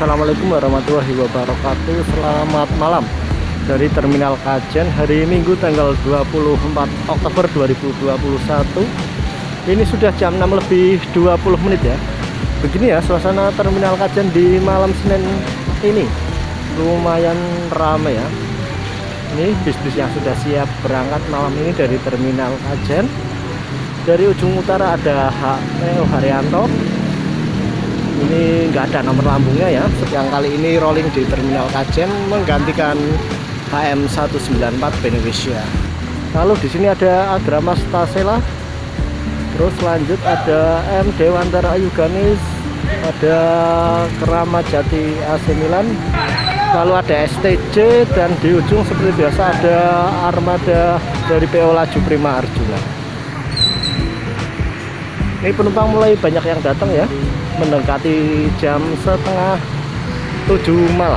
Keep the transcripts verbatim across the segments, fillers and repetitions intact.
Assalamualaikum warahmatullahi wabarakatuh. Selamat malam dari Terminal Kajen. Hari Minggu tanggal dua puluh empat Oktober dua ribu dua puluh satu. Ini sudah jam enam lebih dua puluh menit ya. Begini ya suasana Terminal Kajen di malam Senin ini. Lumayan ramai ya. Ini bis-bis yang sudah siap berangkat malam ini dari Terminal Kajen. Dari ujung utara ada H P O Haryanto. Ini nggak ada nomor lambungnya ya. Yang kali ini rolling di Terminal Kajen menggantikan H M seratus sembilan puluh empat Benevicia. Lalu di sini ada Agramas Tasela. Terus lanjut ada M Dewantara Ayu Ganis, ada Keramat Jati A C Milan. Lalu ada S T J dan di ujung seperti biasa ada armada dari P O Laju Prima Arjuna. Ini penumpang mulai banyak yang datang ya, mendekati jam setengah tujuh malam.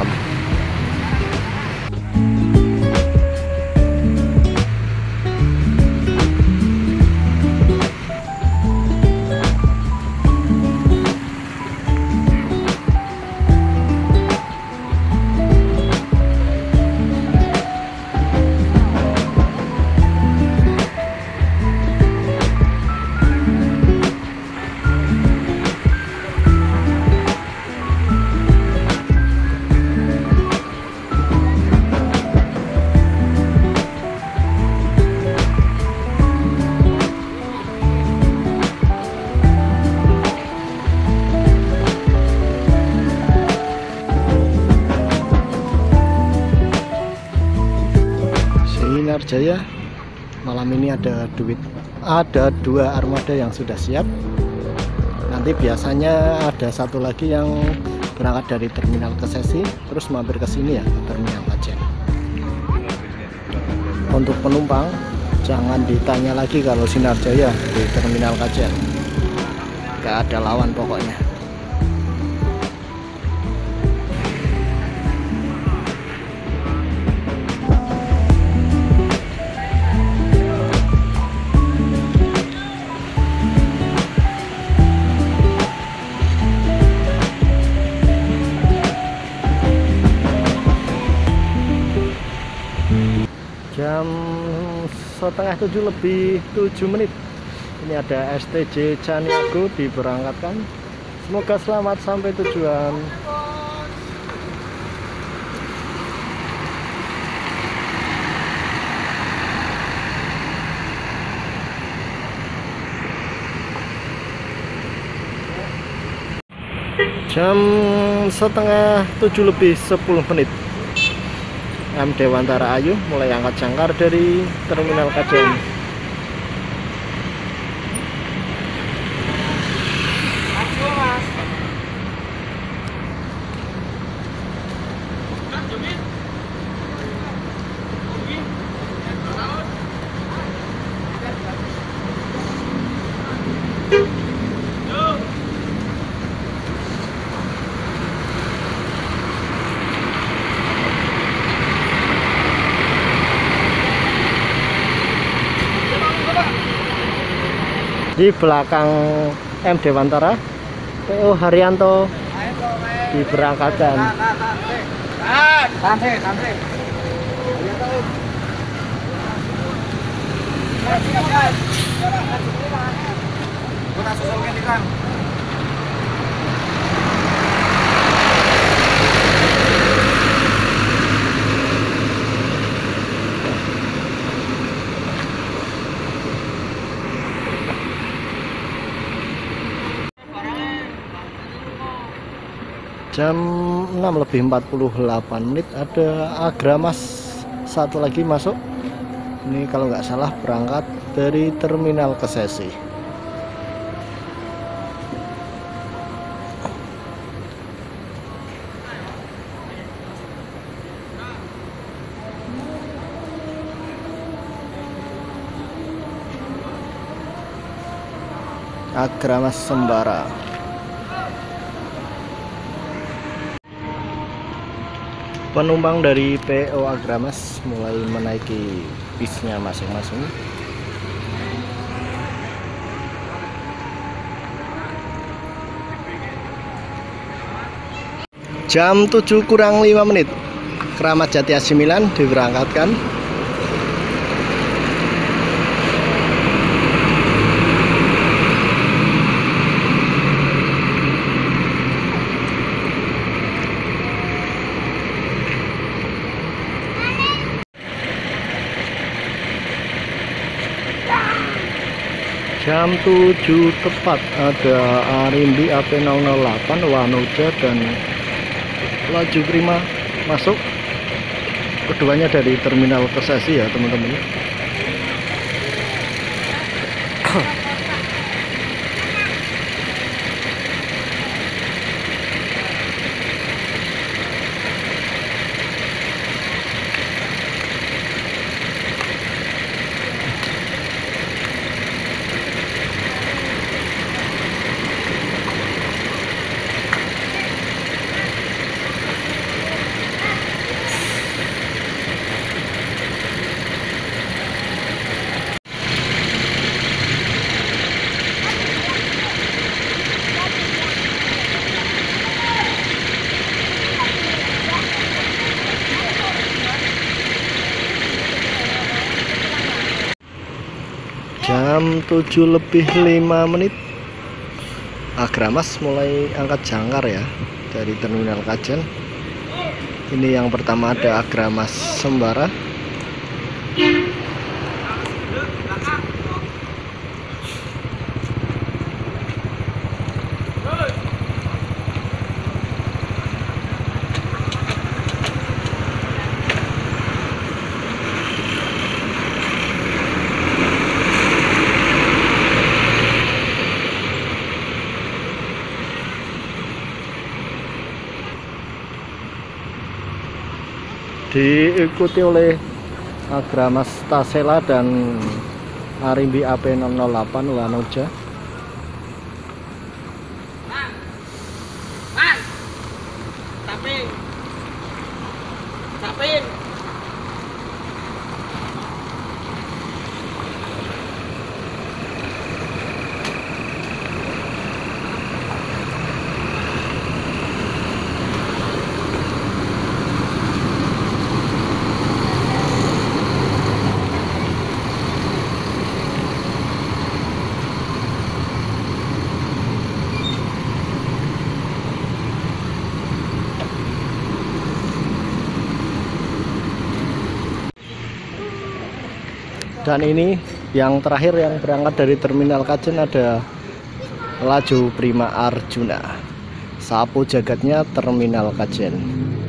Jaya malam ini ada duit ada dua armada yang sudah siap. Nanti biasanya ada satu lagi yang berangkat dari Terminal Kesesi terus mampir ke sini ya, ke Terminal Kajen. Untuk penumpang jangan ditanya lagi kalau Sinar Jaya di Terminal Kajen, gak ada lawan pokoknya. Jam setengah tujuh lebih tujuh menit. Ini ada S T J Caniago diberangkatkan. Semoga selamat sampai tujuan. Jam setengah tujuh lebih sepuluh menit. M Dewantara Ayu mulai angkat jangkar dari Terminal Kajen. Di belakang M Dewantara P O Haryanto diberangkatkan. Santai, santai. Jam enam lebih empat puluh delapan menit ada Agramas satu lagi masuk. Ini kalau nggak salah berangkat dari Terminal Kesesi. Agramas Sembara. Penumpang dari P O Agramas mulai menaiki bisnya masing-masing. Jam tujuh kurang lima menit Keramat Jati A sembilan diberangkatkan. Jam tujuh tepat ada Arimbi A P nol nol delapan Wanoja dan Laju Prima masuk. Keduanya dari terminal Kesesi ya teman-teman. Jam tujuh lebih lima menit Agramas mulai angkat jangkar ya dari terminal Kajen. Ini yang pertama ada Agramas Sembara. Diikuti oleh Agramas Tasela dan Arimbi A P nol nol delapan Wanoja. Mas, tapin, tapin. Dan ini yang terakhir yang berangkat dari terminal Kajen ada Laju Prima Arjuna. Sapu jagatnya terminal Kajen.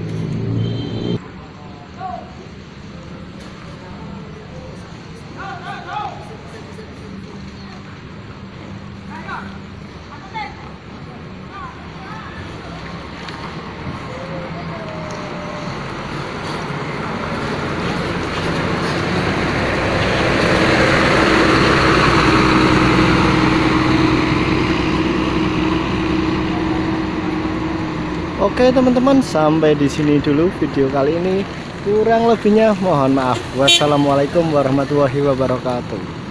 Oke teman-teman, sampai di sini dulu video kali ini. Kurang lebihnya mohon maaf. Wassalamualaikum warahmatullahi wabarakatuh.